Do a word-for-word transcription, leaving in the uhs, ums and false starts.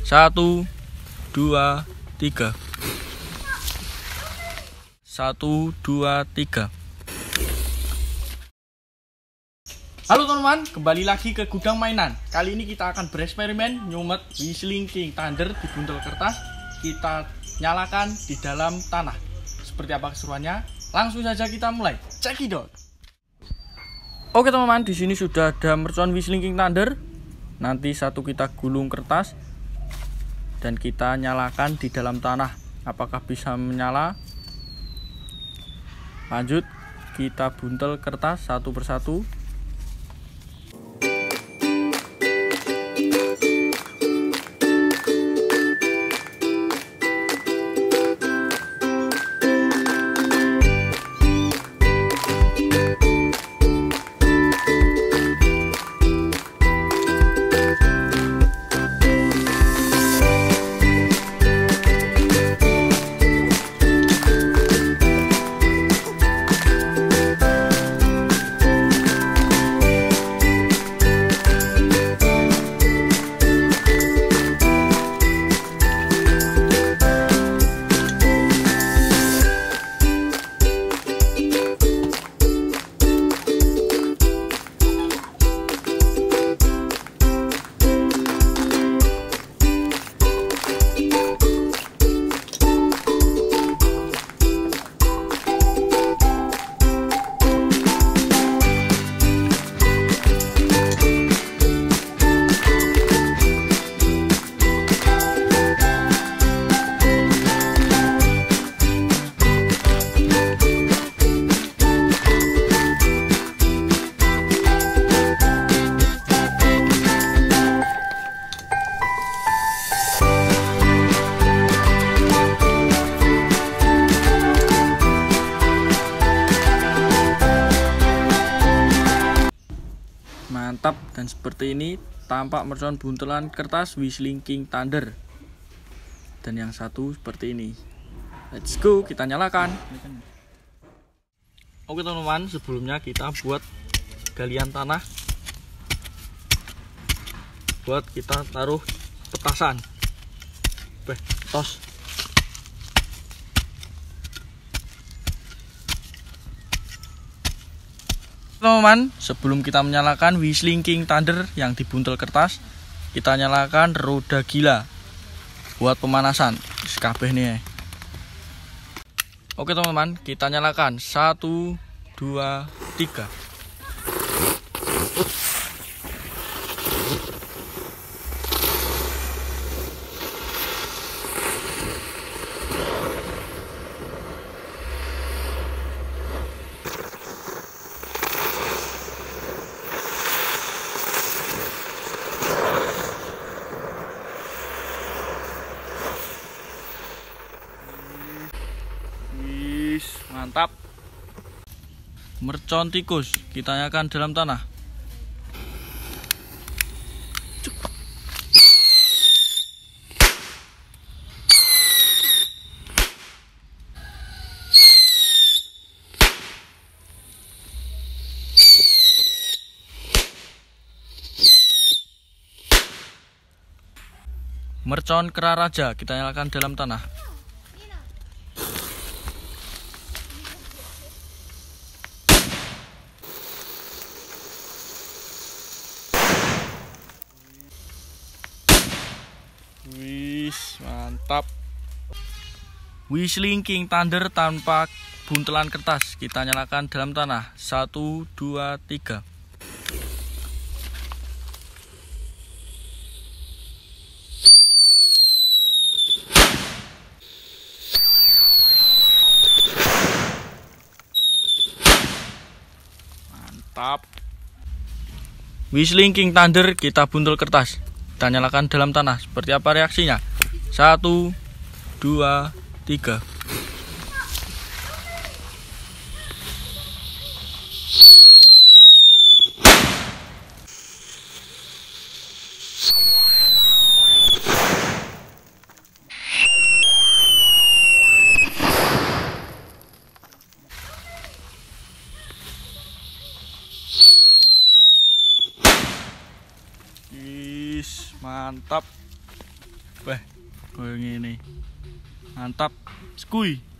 Satu, dua, tiga. Satu, dua, tiga. Halo teman-teman, kembali lagi ke gudang mainan. Kali ini kita akan bereksperimen nyumet Whistling King Thunder di buntel kertas. Kita nyalakan di dalam tanah. Seperti apa keseruannya? Langsung saja kita mulai. Check it out. Oke teman-teman, di sini sudah ada mercon Whistling King Thunder. Nanti satu kita gulung kertas dan kita nyalakan di dalam tanah. Apakah bisa menyala? Lanjut, kita buntel kertas satu persatu. Mantap, dan seperti ini tampak mercon buntelan kertas Whistling King Thunder. Dan yang satu seperti ini. Let's go, kita nyalakan. Oke teman-teman, sebelumnya kita buat galian tanah. Buat kita taruh petasan. Beh, tos. Teman-teman, sebelum kita menyalakan Whistling King Thunder yang dibuntel kertas, kita nyalakan roda gila buat pemanasan. Kabeh nih. Oke teman-teman, kita nyalakan satu, dua, tiga. Mantap. Mercon tikus kita nyalakan dalam tanah. Mercon kera raja kita nyalakan dalam tanah. Wis, mantap. Whistling King Thunder tanpa buntelan kertas kita nyalakan dalam tanah. Satu, dua, tiga. Mantap. Whistling King Thunder kita buntel kertas. Kita nyalakan dalam tanah. Seperti apa reaksinya? Satu, dua, tiga. Wis, mantap. Wah, koyo ngene. Mantap. Skuy.